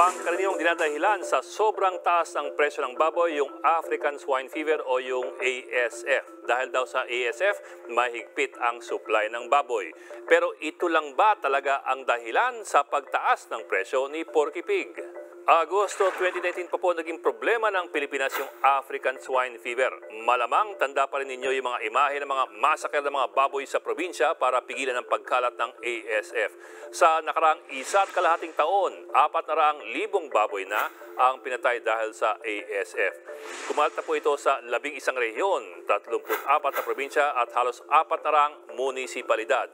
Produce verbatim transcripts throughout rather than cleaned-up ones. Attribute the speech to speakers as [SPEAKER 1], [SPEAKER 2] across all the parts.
[SPEAKER 1] Pangkaraniwang dinadahilan sa sobrang taas ng presyo ng baboy yung African Swine Fever o yung A S F. Dahil daw sa A S F, mahigpit ang supply ng baboy. Pero ito lang ba talaga ang dahilan sa pagtaas ng presyo ni Porky Pig? Agosto twenty nineteen pa po naging problema ng Pilipinas yung African Swine Fever. Malamang tanda pa rin ninyo yung mga imahe ng mga massacre ng mga baboy sa probinsya para pigilan ang pagkalat ng A S F. Sa nakaraang isa at kalahating taon, apat na raang libong baboy na ang pinatay dahil sa A S F. Kumalat na po ito sa labing isang rehiyon, tatlumput apat na probinsya at halos apat na raang munisipalidad.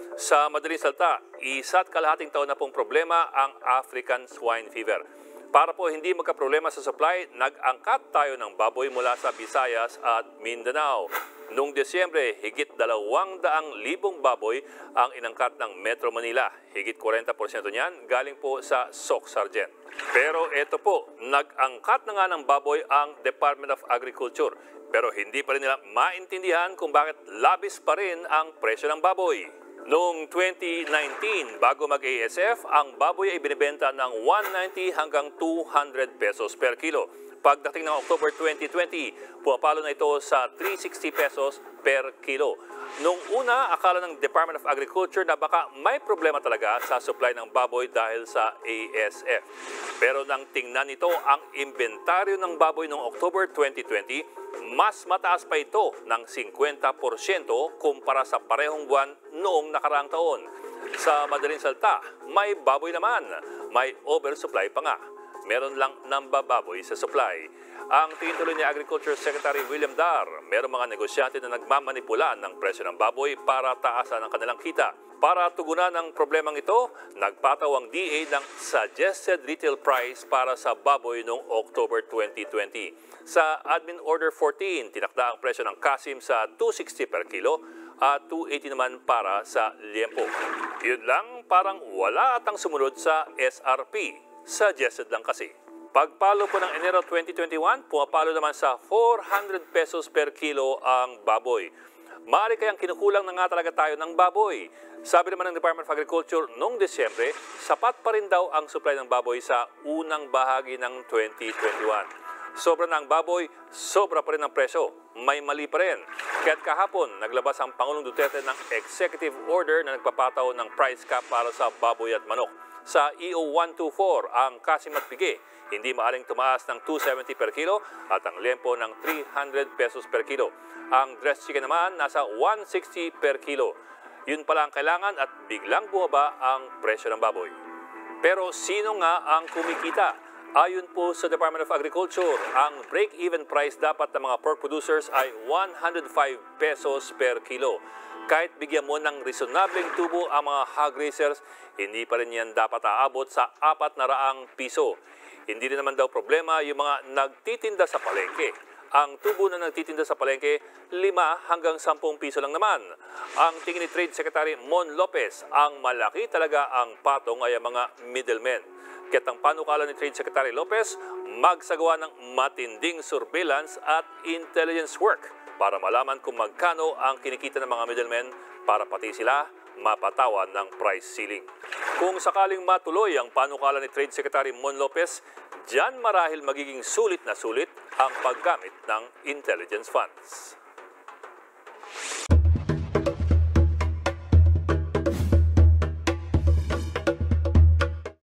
[SPEAKER 1] Sa madaling salita, isa at kalahating taon na pong problema ang African Swine Fever. Para po hindi magkaproblema sa supply, nag-angkat tayo ng baboy mula sa Visayas at Mindanao. Noong Desyembre, higit dalawang daang libong baboy ang inangkat ng Metro Manila. Higit forty percent niyan galing po sa Soc Sargent. Pero ito po, nag-angkat na nga ng baboy ang Department of Agriculture. Pero hindi pa rin nila maintindihan kung bakit labis pa rin ang presyo ng baboy. Noong twenty nineteen, bago mag-A S F, ang baboy ay binibenta ng one ninety hanggang two hundred pesos per kilo. Pagdating ng October twenty twenty, pumapalo na ito sa three sixty pesos per kilo. Noong una, akala ng Department of Agriculture na baka may problema talaga sa supply ng baboy dahil sa A S F. Pero nang tingnan nito ang inventaryo ng baboy noong October twenty twenty, mas mataas pa ito ng fifty percent kumpara sa parehong buwan noong nakaraang taon. Sa madaling salita, may baboy naman, may oversupply pa nga. Meron lang nambababoy sa supply. Ang tingin tuloy ni Agriculture Secretary William Dar, merong mga negosyante na nagmamanipula ng presyo ng baboy para taasan ang kanilang kita. Para tugunan ang problemang ito, nagpataw ang D A ng Suggested Retail Price para sa baboy noong October twenty twenty. Sa Admin Order fourteen, tinakda ang presyo ng kasim sa two sixty per kilo at two eighty naman para sa liempo. Yun lang, parang wala atang sumunod sa S R P. Suggested lang kasi. Pagpalo po ng Enero twenty twenty-one, pumapalo naman sa four hundred pesos per kilo ang baboy. Maaari kayang kinukulang na nga talaga tayo ng baboy. Sabi naman ng Department of Agriculture noong Desyembre, sapat pa rin daw ang supply ng baboy sa unang bahagi ng twenty twenty-one. Sobra na ang baboy, sobra pa rin ang presyo. May mali pa rin. Kaya't kahapon, naglabas ang Pangulong Duterte ng executive order na nagpapataw ng price cap para sa baboy at manok. Sa E O one twenty-four, ang kasim at pigi, hindi maaring tumaas ng two seventy per kilo at ang liempo ng three hundred pesos per kilo. Ang dressed chicken naman nasa one sixty per kilo. Yun pala ang kailangan at biglang bumaba ang presyo ng baboy. Pero sino nga ang kumikita? Ayon po sa Department of Agriculture, ang break-even price dapat ng mga pork producers ay one hundred five pesos per kilo. Kahit bigyan mo ng reasonableng tubo ang mga hog raisers, hindi pa rin yan dapat aabot sa apat na raang piso. Hindi rin naman daw problema yung mga nagtitinda sa palengke. Ang tubo na nagtitinda sa palengke, lima hanggang sampung piso lang naman. Ang tingin ni Trade Secretary Mon Lopez, ang malaki talaga ang patong ay ang mga middlemen. Kaya't ang panukala ni Trade Secretary Lopez, magsagawa ng matinding surveillance at intelligence work para malaman kung magkano ang kinikita ng mga middlemen para pati sila mapatawan ng price ceiling. Kung sakaling matuloy ang panukala ni Trade Secretary Mon Lopez, diyan marahil magiging sulit na sulit ang paggamit ng intelligence funds.